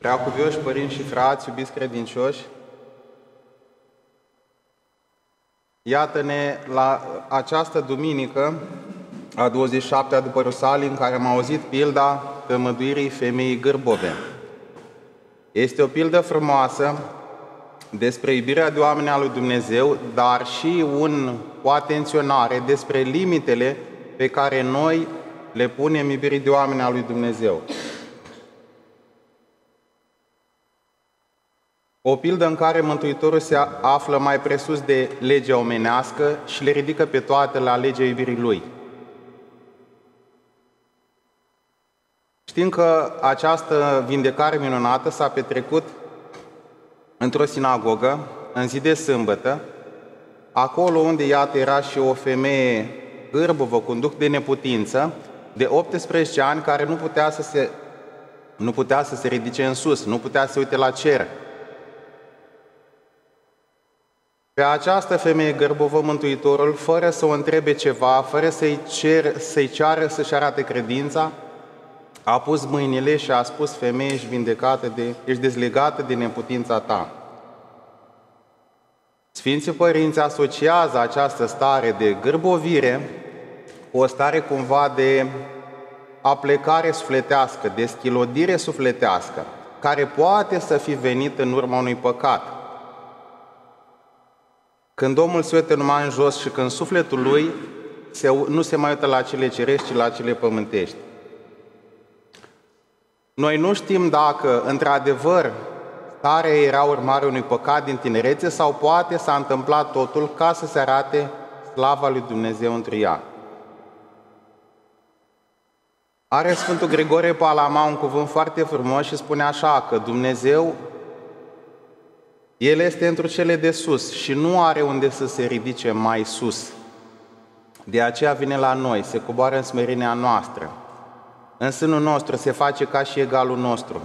Preacuvioși părinți și frați, iubiți credincioși, iată-ne la această duminică, a 27-a după Rusalii, în care am auzit pilda tămăduirii femeii gârbove. Este o pildă frumoasă despre iubirea de oameni a lui Dumnezeu, dar și o atenționare despre limitele pe care noi le punem iubirii de oameni a lui Dumnezeu. O pildă în care Mântuitorul se află mai presus de legea omenească și le ridică pe toate la legea iubirii Lui. Știm că această vindecare minunată s-a petrecut într-o sinagogă, în zi de sâmbătă, acolo unde, iată, era și o femeie gârbovă cu un duh de neputință, de 18 ani, care nu putea să se ridice în sus, nu putea să se uite la cer. Pe această femeie gârbovă, Mântuitorul, fără să o întrebe ceva, fără să-i ceară să-și arate credința, a pus mâinile și a spus: femeie, ești dezlegată de neputința ta. Sfinții Părinți asociază această stare de gârbovire cu o stare cumva de aplecare sufletească, de schilodire sufletească, care poate să fi venit în urma unui păcat. Când omul se uită numai în jos și când sufletul lui nu se mai uită la cele cerești, ci la cele pământești. Noi nu știm dacă, într-adevăr, starea era urmare unui păcat din tinerețe sau poate s-a întâmplat totul ca să se arate slava lui Dumnezeu într ea. Are Sfântul Grigore Palama un cuvânt foarte frumos și spune așa, că Dumnezeu, El este într cele de sus și nu are unde să se ridice mai sus. De aceea vine la noi, se coboară în smerenia noastră. În sânul nostru se face ca și egalul nostru.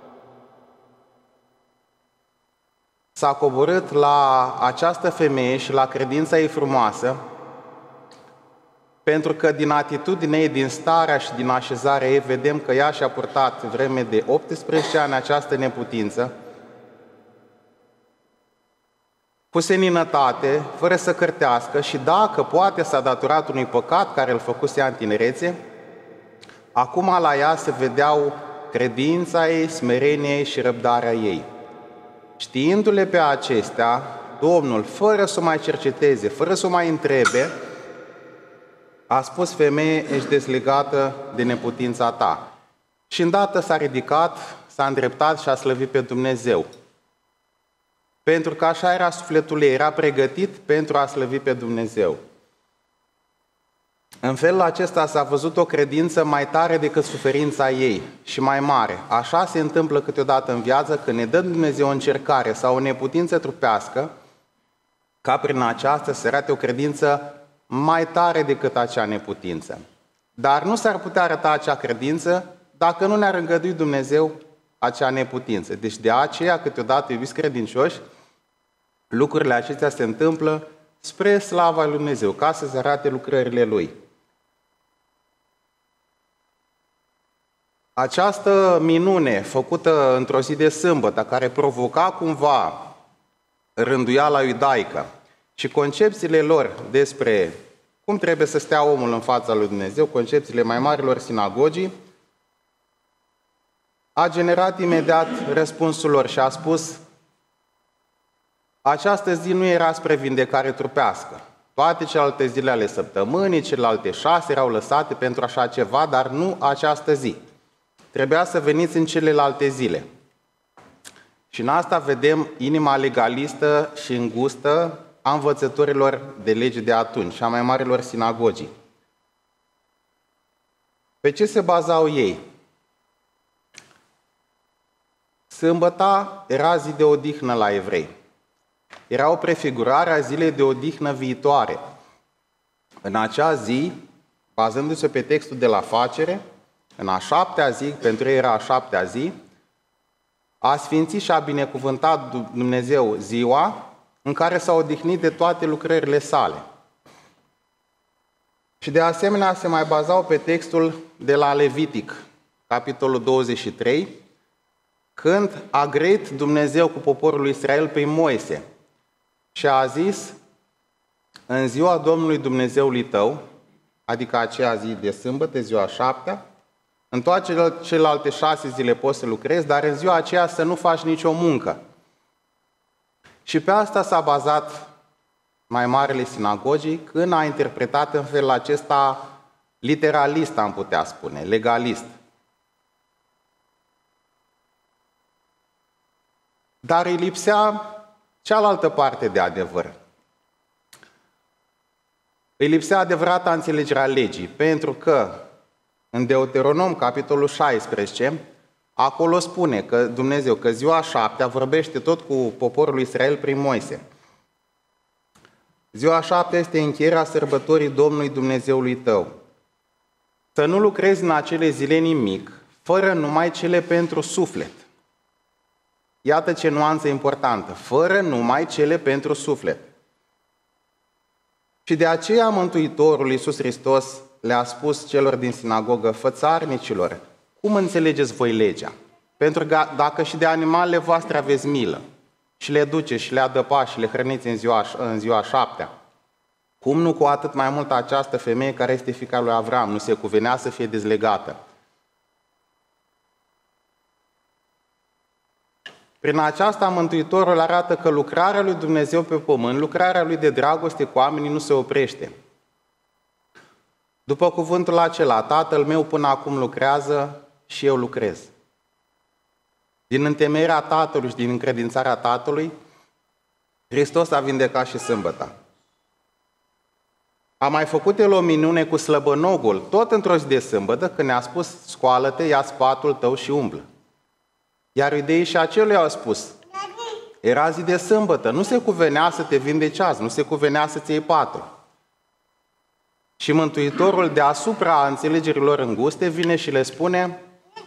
S-a coborât la această femeie și la credința ei frumoasă, pentru că din atitudinea ei, din starea și din așezarea ei, vedem că ea și-a purtat vreme de 18 ani această neputință, cu seninătate, fără să cârtească, și dacă poate s-a datorat unui păcat care îl făcuse ea în tinerețe, acum la ea se vedeau credința ei, smerenia ei și răbdarea ei. Știindu-le pe acestea, Domnul, fără să o mai cerceteze, fără să o mai întrebe, a spus: femeie, ești dezlegată de neputința ta. Și îndată s-a ridicat, s-a îndreptat și a slăvit pe Dumnezeu. Pentru că așa era sufletul ei, era pregătit pentru a slăvi pe Dumnezeu. În felul acesta s-a văzut o credință mai tare decât suferința ei și mai mare. Așa se întâmplă câteodată în viață, când ne dă Dumnezeu o încercare sau o neputință trupească, ca prin aceasta să arate o credință mai tare decât acea neputință. Dar nu s-ar putea arăta acea credință dacă nu ne-ar îngădui Dumnezeu acea neputință. Deci de aceea, câteodată, iubiți credincioși, lucrurile acestea se întâmplă spre slava lui Dumnezeu, ca să se arate lucrările Lui. Această minune făcută într-o zi de sâmbătă, care provoca cumva rânduiala iudaică și concepțiile lor despre cum trebuie să stea omul în fața lui Dumnezeu, concepțiile mai marilor sinagogii, a generat imediat răspunsul lor și a spus: această zi nu era spre vindecare trupească. Toate celelalte zile ale săptămânii, celelalte 6 erau lăsate pentru așa ceva, dar nu această zi. Trebuia să veniți în celelalte zile. Și în asta vedem inima legalistă și îngustă a învățătorilor de lege de atunci, și a mai marilor sinagogii. Pe ce se bazau ei? Sâmbăta era zi de odihnă la evrei. Era o prefigurare a zilei de odihnă viitoare. În acea zi, bazându-se pe textul de la Facere, în a 7-a zi, pentru ei era a 7-a zi, a sfințit și a binecuvântat Dumnezeu ziua în care s-a odihnit de toate lucrările sale. Și de asemenea se mai bazau pe textul de la Levitic, capitolul 23, când a grăit Dumnezeu cu poporul lui Israel prin Moise și a zis: în ziua Domnului Dumnezeului tău, adică aceea zi de sâmbătă, ziua 7-a, în toate celelalte 6 zile poți să lucrezi, dar în ziua aceea să nu faci nicio muncă. Și pe asta s-a bazat mai marele sinagogii, când a interpretat în felul acesta literalist, am putea spune, legalist. Dar îi lipsea cealaltă parte de adevăr. Îi lipsea adevărata înțelegerea legii, pentru că în Deuteronom, capitolul 16, acolo spune că Dumnezeu, că ziua 7-a vorbește tot cu poporul lui Israel prin Moise. Ziua 7 este încheierea sărbătorii Domnului Dumnezeului tău. Să nu lucrezi în acele zile nimic, fără numai cele pentru suflet. Iată ce nuanță importantă, fără numai cele pentru suflet. Și de aceea Mântuitorul Iisus Hristos le-a spus celor din sinagogă: fățarnicilor, cum înțelegeți voi legea? Pentru că dacă și de animalele voastre aveți milă și le duceți și le adăpați și le hrăniți în ziua 7-a, cum nu cu atât mai mult această femeie care este fiica lui Avram nu se cuvenea să fie dezlegată? Prin aceasta Mântuitorul arată că lucrarea lui Dumnezeu pe pământ, lucrarea lui de dragoste cu oamenii nu se oprește. După cuvântul acela: Tatăl meu până acum lucrează și eu lucrez. Din întemeierea Tatălui și din încredințarea Tatălui, Hristos a vindecat și sâmbăta. A mai făcut El o minune cu slăbănogul, tot într-o zi de sâmbătă, când ne-a spus: scoală-te, ia spatul tău și umblă. Iar iudeii și acelui au spus: era zi de sâmbătă, nu se cuvenea să te vindeci azi, nu se cuvenea să-ți iei patul. Și Mântuitorul, deasupra înțelegerilor înguste, vine și le spune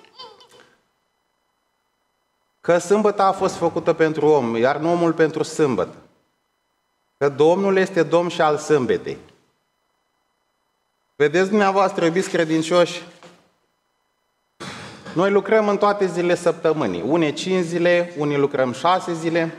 că sâmbăta a fost făcută pentru om, iar nu omul pentru sâmbătă. Că Domnul este Domn și al sâmbetei. Vedeți dumneavoastră, iubiți credincioși, noi lucrăm în toate zilele săptămânii. Unii 5 zile, unii lucrăm 6 zile.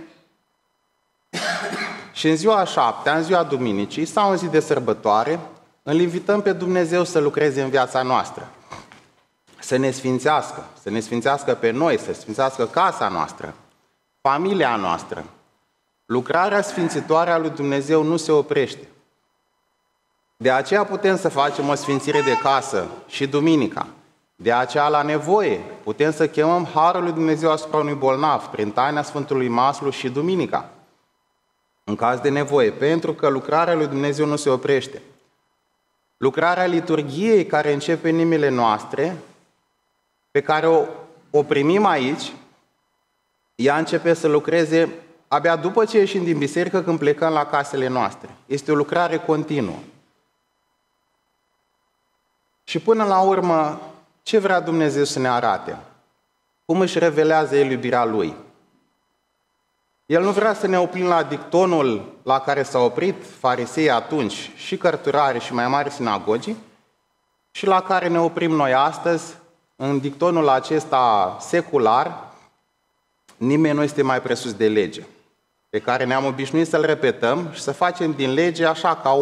Și în ziua 7-a, în ziua duminicii sau în zi de sărbătoare, îl invităm pe Dumnezeu să lucreze în viața noastră. Să ne sfințească pe noi, să sfințească casa noastră, familia noastră. Lucrarea sfințitoare a lui Dumnezeu nu se oprește. De aceea putem să facem o sfințire de casă și duminica. De aceea, la nevoie, putem să chemăm harul lui Dumnezeu asupra unui bolnav prin taina Sfântului Maslu și duminica, în caz de nevoie, pentru că lucrarea lui Dumnezeu nu se oprește. Lucrarea liturghiei care începe în inimile noastre, pe care o primim aici, ea începe să lucreze abia după ce ieșim din biserică, când plecăm la casele noastre. Este o lucrare continuă. Și până la urmă, ce vrea Dumnezeu să ne arate? Cum își revelează El iubirea Lui? El nu vrea să ne oprim la dictonul la care s-au oprit fariseii atunci și cărturarii și mai mari sinagogii și la care ne oprim noi astăzi, în dictonul acesta secular: nimeni nu este mai presus de lege, pe care ne-am obișnuit să-l repetăm și să facem din lege așa ca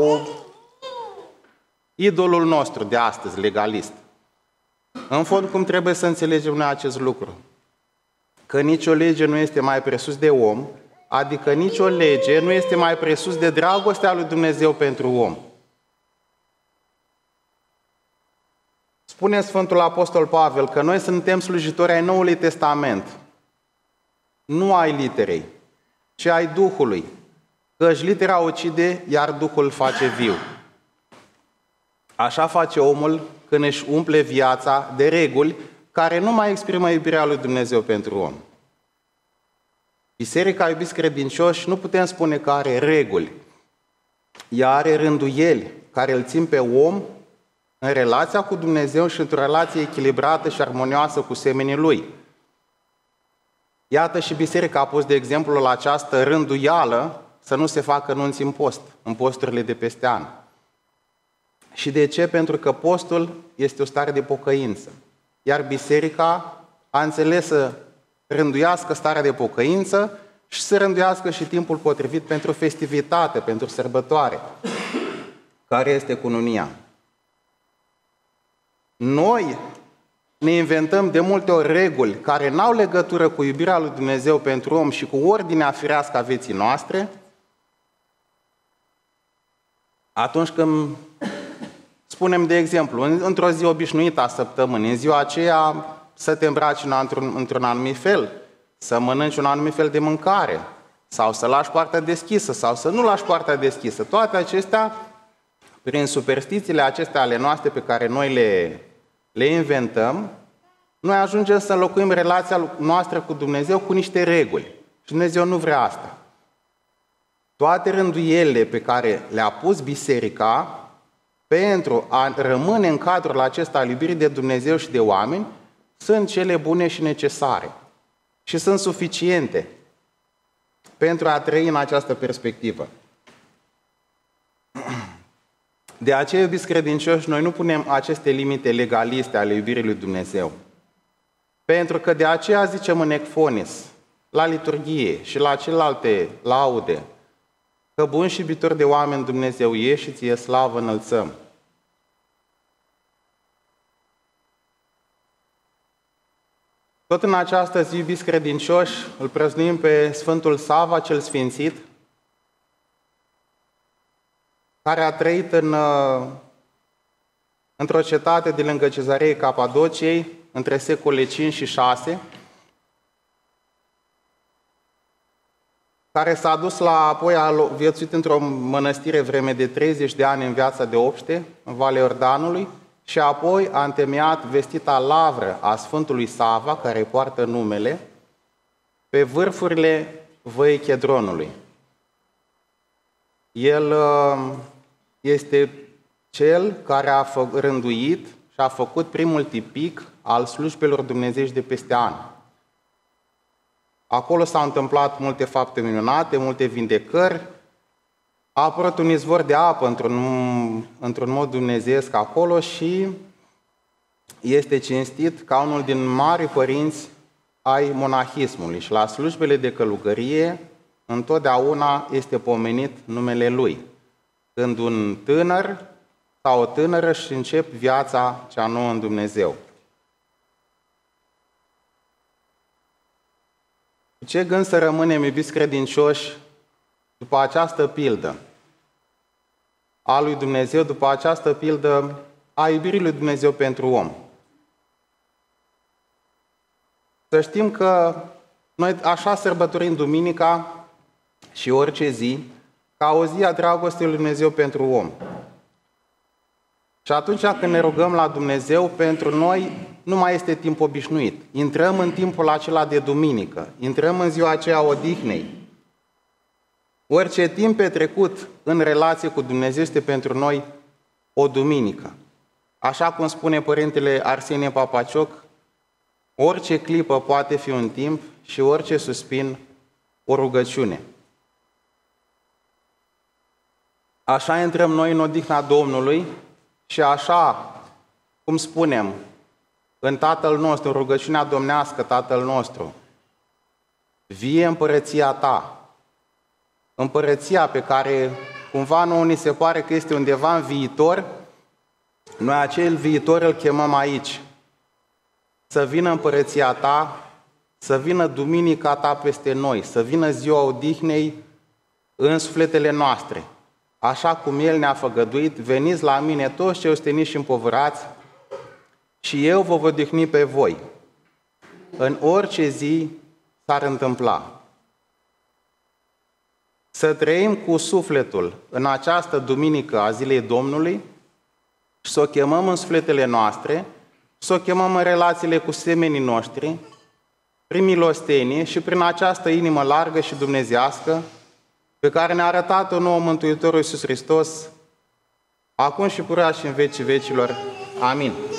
idolul nostru de astăzi, legalist. În fond, cum trebuie să înțelegem noi acest lucru? Că nicio lege nu este mai presus de om, adică nicio lege nu este mai presus de dragostea lui Dumnezeu pentru om. Spune Sfântul Apostol Pavel că noi suntem slujitori ai Noului Testament, nu ai literei, ci ai Duhului, căci litera ucide, iar Duhul face viu. Așa face omul când își umple viața de reguli care nu mai exprimă iubirea lui Dumnezeu pentru om. Biserica, iubiți credincioși, nu putem spune că are reguli. Ea are rânduieli care îl țin pe om în relația cu Dumnezeu și într-o relație echilibrată și armonioasă cu semenii Lui. Iată și biserica a pus de exemplu la această rânduială să nu se facă nunți în post, în posturile de peste an. Și de ce? Pentru că postul este o stare de pocăință. Iar biserica a înțeles să rânduiască starea de pocăință și să rânduiască și timpul potrivit pentru festivitate, pentru sărbătoare, care este cununia. Noi ne inventăm de multe ori reguli care n-au legătură cu iubirea lui Dumnezeu pentru om și cu ordinea firească a vieții noastre, atunci când spunem, de exemplu, într-o zi obișnuită a săptămânii, în ziua aceea să te îmbraci într-un anumit fel, să mănânci un anumit fel de mâncare, sau să lași poarta deschisă, sau să nu lași poarta deschisă. Toate acestea, prin superstițiile acestea ale noastre pe care noi le inventăm, noi ajungem să înlocuim relația noastră cu Dumnezeu cu niște reguli. Și Dumnezeu nu vrea asta. Toate rânduielile pe care le-a pus biserica pentru a rămâne în cadrul acesta al iubirii de Dumnezeu și de oameni sunt cele bune și necesare. Și sunt suficiente pentru a trăi în această perspectivă. De aceea, iubiți credincioși, noi nu punem aceste limite legaliste ale iubirii lui Dumnezeu. Pentru că de aceea zicem în Ecfonis, la liturghie și la celelalte laude, că bun și iubitor de oameni Dumnezeu e și ție slavă înălțăm. Tot în această zi, iubiți credincioși, îl prăznuim pe Sfântul Sava, cel Sfințit, care a trăit într-o cetate de lângă Cezarea Capadociei, între secolele 5 și 6, care s-a dus apoi a viețuit într-o mănăstire vreme de 30 de ani în viața de obște, în Valea Iordanului, și apoi a întemeiat vestita lavră a Sfântului Sava, care poartă numele, pe vârfurile văii Chedronului. El este cel care a rânduit și a făcut primul tipic al slujbelor dumnezeiești de peste an. Acolo s-au întâmplat multe fapte minunate, multe vindecări, a apărut un izvor de apă într-un mod dumnezeiesc acolo și este cinstit ca unul din mari părinți ai monahismului. Și la slujbele de călugărie întotdeauna este pomenit numele lui. Când un tânăr sau o tânără își încep viața cea nouă în Dumnezeu. Ce gând să rămânem, iubiți credincioși, după această pildă a lui Dumnezeu, după această pildă a iubirii lui Dumnezeu pentru om? Să știm că noi așa sărbătorim duminica și orice zi ca o zi a dragostei lui Dumnezeu pentru om. Și atunci când ne rugăm la Dumnezeu, pentru noi nu mai este timp obișnuit. Intrăm în timpul acela de duminică, intrăm în ziua aceea odihnei. Orice timp petrecut în relație cu Dumnezeu este pentru noi o duminică. Așa cum spune Părintele Arsenie Papacioc, orice clipă poate fi un timp și orice suspin o rugăciune. Așa intrăm noi în odihna Domnului și așa cum spunem în Tatăl nostru, în rugăciunea domnească, Tatăl nostru, vie împărăția ta. Împărăția pe care cumva nouă ni se pare că este undeva în viitor, noi acel viitor îl chemăm aici. Să vină împărăția ta, să vină duminica ta peste noi, să vină ziua odihnei în sufletele noastre. Așa cum El ne-a făgăduit, veniți la mine toți cei osteniți și împovărați și eu vă voi odihni pe voi. În orice zi s-ar întâmpla. Să trăim cu sufletul în această duminică a zilei Domnului și să o chemăm în sufletele noastre, să o chemăm în relațiile cu semenii noștri, prin milostenie și prin această inimă largă și dumnezească pe care ne-a arătat-o nouă Mântuitorul Iisus Hristos, acum și purea și în vecii vecilor. Amin.